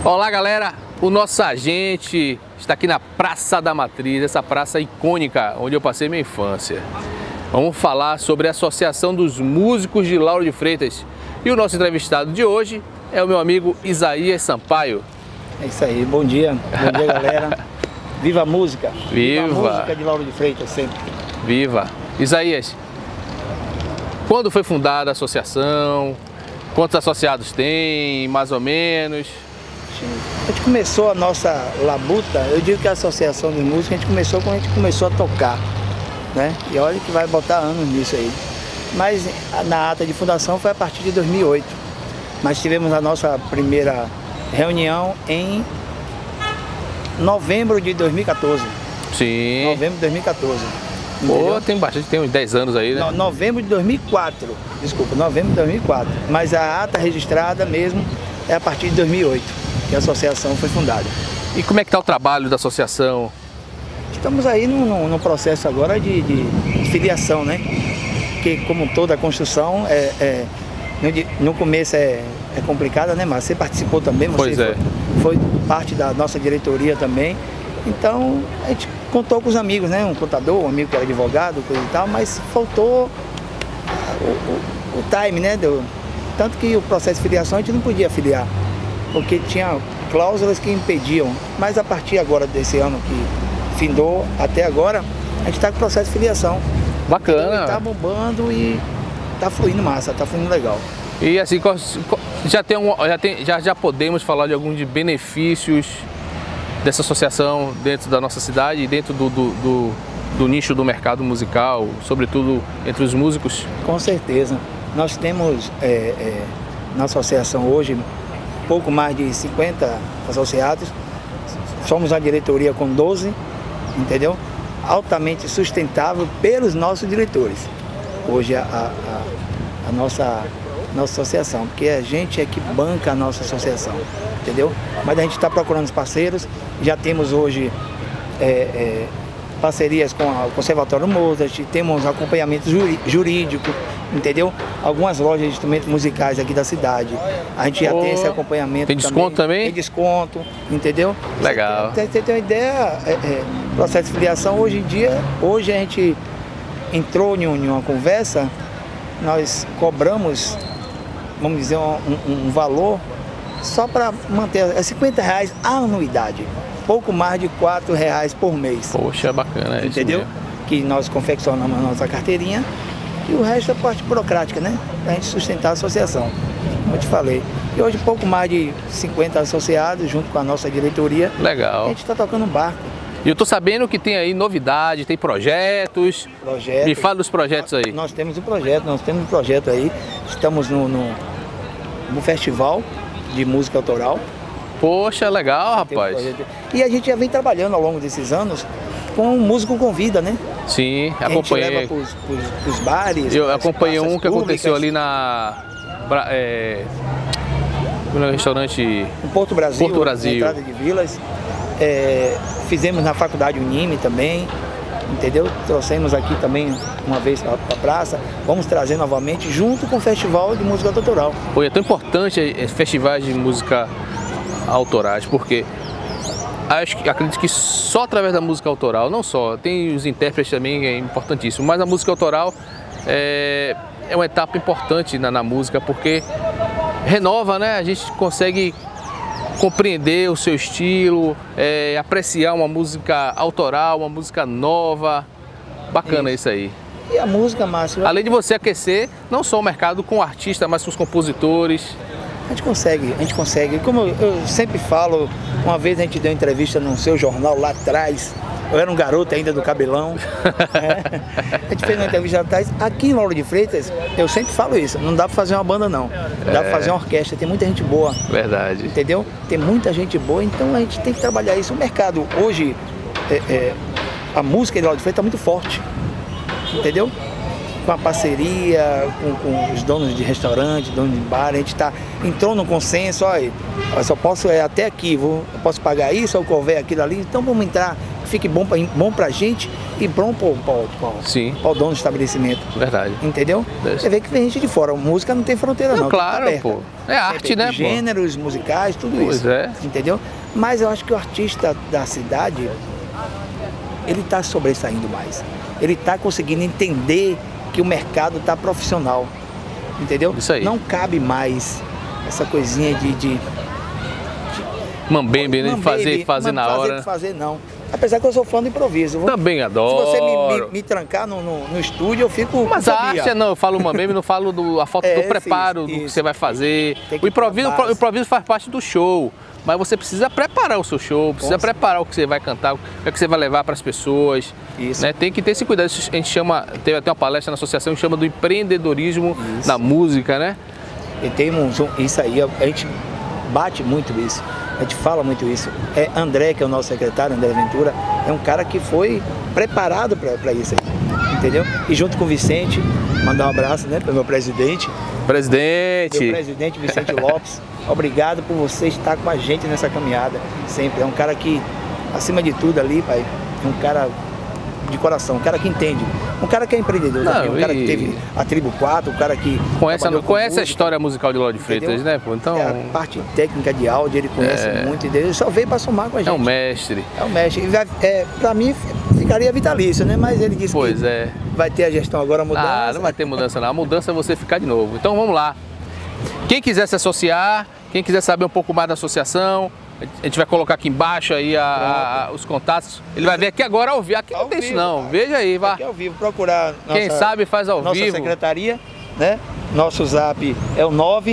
Olá galera, o nosso agente está aqui na Praça da Matriz, essa praça icônica onde eu passei minha infância. Vamos falar sobre a Associação dos Músicos de Lauro de Freitas. E o nosso entrevistado de hoje é o meu amigo Isaías Sampaio. É isso aí, bom dia galera. Viva a música! Viva! Viva a música de Lauro de Freitas sempre! Viva! Isaías, quando foi fundada a associação? Quantos associados tem, mais ou menos? A gente começou a nossa labuta, eu digo que a Associação dos Músicos, a gente começou quando a gente começou a tocar, né? E olha que vai botar anos nisso aí. Mas na ata de fundação foi a partir de 2008. Mas tivemos a nossa primeira reunião em novembro de 2014. Sim. Novembro de 2014. Pô, tem bastante, tem uns 10 anos aí, né? Novembro de 2004, desculpa, novembro de 2004. Mas a ata registrada mesmo é a partir de 2008. Que a associação foi fundada. E como é que está o trabalho da associação? Estamos aí no processo agora de filiação, né? Porque como toda a construção, no começo é complicada, né? Mas você participou também, você foi parte da nossa diretoria também. Então a gente contou com os amigos, né? Um contador, um amigo que era advogado, coisa e tal, mas faltou o time, né? Tanto que o processo de filiação a gente não podia filiar, porque tinha cláusulas que impediam. Mas a partir agora desse ano que findou até agora, a gente está com o processo de filiação. Bacana. Está bombando e está fluindo massa, está fluindo legal. E assim, já podemos falar de alguns benefícios dessa associação dentro da nossa cidade e dentro do nicho do mercado musical, sobretudo entre os músicos? Com certeza. Nós temos na associação hoje pouco mais de 50 associados, somos a diretoria com 12, entendeu? Altamente sustentável pelos nossos diretores. Hoje a nossa associação, porque a gente é que banca a nossa associação, entendeu? Mas a gente está procurando os parceiros, já temos hoje parcerias com o Conservatório Mozart, temos acompanhamento jurídico, entendeu? Algumas lojas de instrumentos musicais aqui da cidade, a gente já tem esse acompanhamento. Tem desconto também? Tem desconto, entendeu? Legal. Você tem uma ideia, processo de filiação, hoje em dia, hoje a gente entrou em uma conversa, nós cobramos, vamos dizer, um valor só para manter, R$50 a anuidade. Pouco mais de R$4 por mês. Poxa, bacana, entendeu? Que nós confeccionamos a nossa carteirinha e o resto é parte burocrática, né? Para a gente sustentar a associação, como eu te falei. E hoje pouco mais de 50 associados, junto com a nossa diretoria. Legal. A gente está tocando um barco. E eu tô sabendo que tem aí novidade, tem projetos. Me fala dos projetos aí. Nós temos um projeto aí. Estamos no festival de música autoral. Poxa, legal, rapaz. E a gente já vem trabalhando ao longo desses anos com o Músico Convida, né? Sim, acompanhei. A gente leva pros bares. Eu acompanhei um que aconteceu ali no restaurante em Porto Brasil, na entrada de Vilas. Fizemos na Faculdade Unime também, entendeu? Trouxemos aqui também uma vez para a praça. Vamos trazer novamente junto com o Festival de Música Autoral. Pô, é tão importante festivais de música autorais, porque acredito que só através da música autoral, não só, tem os intérpretes também, é importantíssimo, mas a música autoral é uma etapa importante na música, porque renova, né? A gente consegue compreender o seu estilo, apreciar uma música autoral, uma música nova. Bacana isso aí. E a música, Márcio? Além de você aquecer não só o mercado com o artista, mas com os compositores. A gente consegue. Como eu sempre falo, uma vez a gente deu entrevista no seu jornal lá atrás, eu era um garoto ainda do cabelão, a gente fez uma entrevista lá atrás, aqui em Lauro de Freitas, eu sempre falo isso, não dá pra fazer uma banda não, dá pra fazer uma orquestra, tem muita gente boa. Verdade. Entendeu? Tem muita gente boa, então a gente tem que trabalhar isso. O mercado hoje, a música de Lauro de Freitas está muito forte, entendeu? Com a parceria, com os donos de restaurante, donos de bar, a gente entrou num consenso, olha, eu só posso até aqui, eu posso pagar isso, ou couver aquilo ali, então vamos entrar fique bom pra gente e bom Sim. pro dono do estabelecimento. Verdade. Entendeu? Você vê que vem gente de fora. Música não tem fronteira não. Claro, pô. É arte, né, pô? Gêneros musicais, tudo Pois isso. é. Entendeu? Mas eu acho que o artista da cidade, ele tá sobressaindo mais. Ele tá conseguindo entender que o mercado tá profissional. Entendeu? Isso aí. Não cabe mais essa coisinha de Mambembe, né? Fazer na hora. Fazer não. Apesar que eu sou fã do improviso. Também adoro. Se você me trancar no estúdio, eu fico... Mas a arte não, eu falo mambembe, não falo a falta do preparo do que você vai fazer. O improviso faz parte do show. Mas você precisa preparar o seu show, precisa preparar o que você vai cantar, o que você vai levar para as pessoas. Isso. Né? Tem que ter esse cuidado. Isso a gente chama, teve até uma palestra na associação que chama do empreendedorismo na música, né? E tem isso aí, a gente bate muito isso, a gente fala muito isso. André, que é o nosso secretário, André Ventura, é um cara que foi preparado para isso aí, entendeu? E junto com o Vicente, mandar um abraço, né, para o meu presidente. Meu presidente Vicente Lopes, obrigado por você estar com a gente nessa caminhada, sempre. É um cara que, acima de tudo ali, pai, é um cara de coração, um cara que entende, um cara que é empreendedor também, um cara que teve a Tribo 4, um cara que conhece a história musical de Ló de Freitas, né, pô? Então, a parte técnica de áudio, ele conhece muito, ele só veio para somar com a gente. É um mestre. É um mestre. Para mim, ficaria vitalício, né? Mas ele disse que vai ter a gestão agora, a mudança. Ah, não vai ter mudança não, a mudança é você ficar de novo. Então vamos lá. Quem quiser se associar, quem quiser saber um pouco mais da associação, a gente vai colocar aqui embaixo aí os contatos. Ele vai ver aqui agora ao vivo. Aqui não tem isso não. Veja aí, vá. Aqui ao vivo, procurar. Quem sabe faz ao vivo. Nossa secretaria, né? Nosso zap é o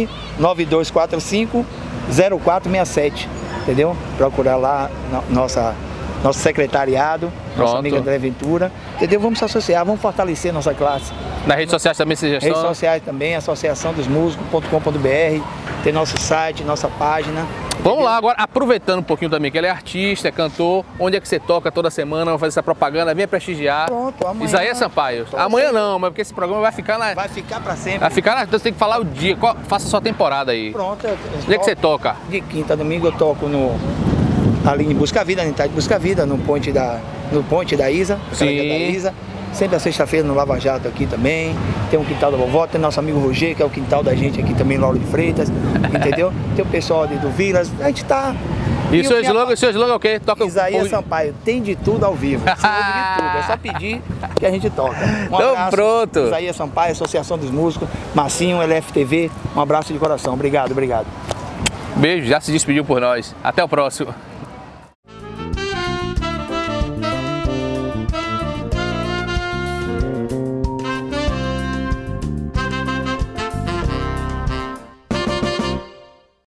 99245-0467. Entendeu? Procurar lá nosso secretariado, nosso amigo André Ventura. Entendeu? Vamos se associar, vamos fortalecer nossa classe. Nas redes sociais também se gestão? Redes sociais também, associaçãodosmusicos.com.br. Tem nosso site, nossa página. Vamos lá, agora aproveitando um pouquinho também que ele é artista, é cantor, onde é que você toca toda semana, vamos fazer essa propaganda, venha prestigiar. Pronto, amanhã. Isaías Sampaio. Amanhã não, mas porque esse programa vai ficar na... Vai ficar pra sempre. Vai ficar então você tem que falar o dia, faça a sua temporada aí. Pronto. Onde é que você toca? De quinta a domingo eu toco ali em Busca Vida, na entidade de Busca Vida, no ponte da Isa, da Isa. Sempre a sexta-feira no Lava Jato aqui também. Tem um quintal da vovó, tem nosso amigo Roger, que é o quintal da gente aqui também, Lauro de Freitas, entendeu? Tem o pessoal do Vilas, a gente tá... E o seu slogan é o quê? Toca Isaías Sampaio, tem de tudo ao vivo. De tudo, é só pedir que a gente toca. Então pronto. Isaías Sampaio, Associação dos Músicos, Marcinho, LFTV, um abraço de coração. Obrigado. Beijo, já se despediu por nós. Até o próximo.